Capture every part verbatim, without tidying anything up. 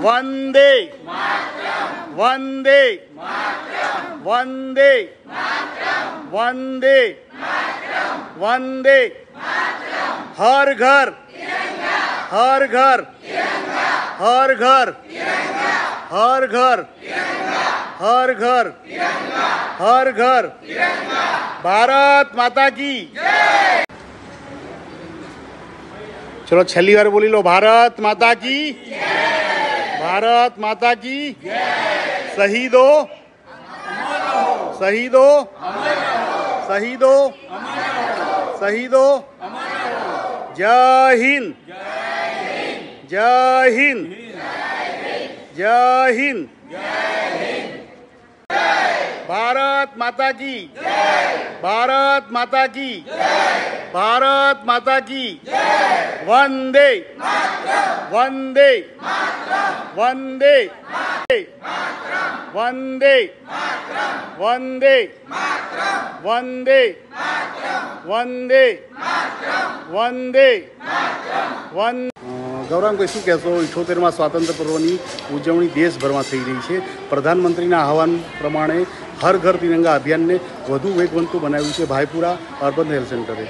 वंदे वंदे वंदे वंदे वंदे हर घर हर घर हर घर हर घर हर घर हर घर भारत माता की चलो छेल्ली बार बोली लो भारत माता की भारत माता की शहीदों शहीदों शहीदों शहीदों जय हिंद जय हिंद जय हिंद भारत माता की भारत माता की भारत माता की वंदे वंदे वंदे वंदे वंदे वंदे वंदे वंदे वंदे गौरव कोई शू कहो इठोतेर में स्वातंत्र्य पर्वनी उजवणी देशभर में थी रही है। प्रधानमंत्री आह्वान प्रमाणे हर घर तिरंगा अभियान ने वधु वेगवंतु बनाव्યું છે ભાઈપુરા અર્બન હેલ્થ સેન્ટરે।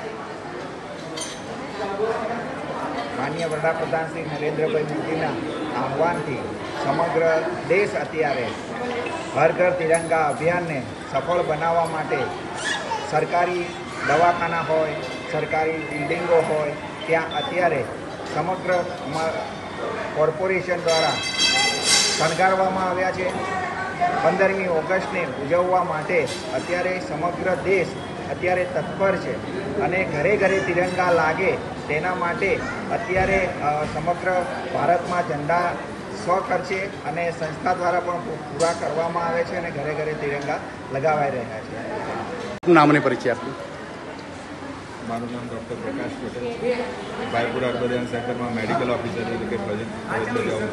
माननीय वडाप्रधान श्री नरेन्द्र भाई मोदीना आह्वानथी समग्र देश अत्यारे हर घर तिरंगा अभियान ने सफल बनावा माटे सरकारी दवाखाना होय सरकारी बिल्डिंगो होय त्यां अत्यारे समग्र कॉर्पोरेशन द्वारा शणगारवामां आव्या छे। पंदरमी ऑगस्ट ने उजववा माटे अत्यारे समग्र देश अत्यारे तत्पर है अने घरे घरे तिरंगा लागे तेना माटे अत्यारे समग्र भारत में झंडा स्वखर्चे अने संस्था द्वारा पण पूरा करवामां आवे छे अने घरे घरे तिरंगा लगावाई रह्या छे। नाम ने परिचय आपनुं? मारू नाम doctor Prakash Patel, Bhaipura urban centre में मेडिकल ऑफिसर तरीके फरज बजाવું।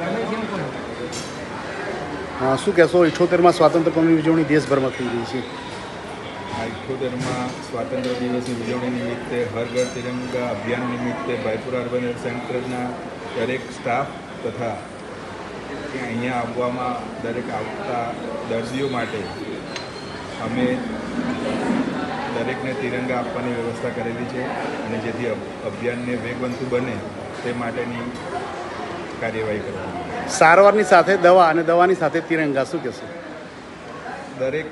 हाँ शू कहो इठोतेर में स्वातंत्र्य पर्वनी उजवणी देशभर में थी रही है। इठोतेर में स्वातंत्र्य दिवस की उजवणी निमित्ते हर घर तिरंगा अभियान निमित्ते भाईपुरा अर्बन हेल्थ सेंटरना दरेक स्टाफ तथा अहींया आववामां दरेक आवता दर्दीओ माटे अमे दरेकने तिरंगा आपवानी व्यवस्था करेली है और जेथी अभियान ने वेगवंतु बने ते माटेनी कार्यवाही करवानी। सारवारनी साथे दवा अने दवानी साथे तिरंगा शू कहो? दरेक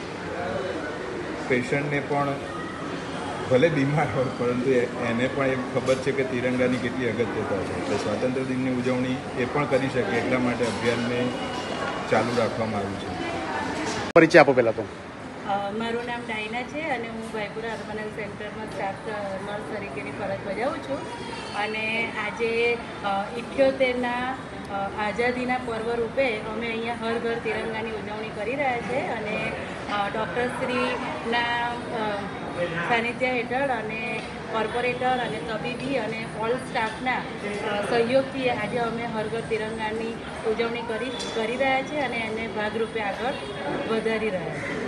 पेशंट ने पण भले बीमार हो परंतु एने पण ए खबर है कि तिरंगानी केटली अगत्यता है એટલે સ્વાતંત્ર્ય દિનની ઉજવણી એ પણ કરી શકે એટલા માટે અભિયાનને ચાલુ રાખવામાં આવ્યું છે। પરિચય આપો પહેલા તો। મારું નામ ડાયના છે અને હું ભાઈપુરા અર્બન હેલ્થ સેન્ટરમાં સ્ટાફ નર્સ તરીકેની ફરજ બજાવું છું અને આજે ઇઠ્યોતેરના આઝાદીના પર્વ રૂપે અમે અહીંયા હર ઘર તિરંગાની ઉજવણી કરી રહ્યા છે અને ડૉક્ટરશ્રીના સાનિધ્ય હેઠળ અને કોર્પોરેટર અને તબીબી અને ઓલ સ્ટાફના સહયોગથી આજે અમે હર ઘર તિરંગાની ઉજવણી કરી કરી રહ્યા છીએ અને એને ભાગરૂપે આગળ વધારી રહ્યા છીએ।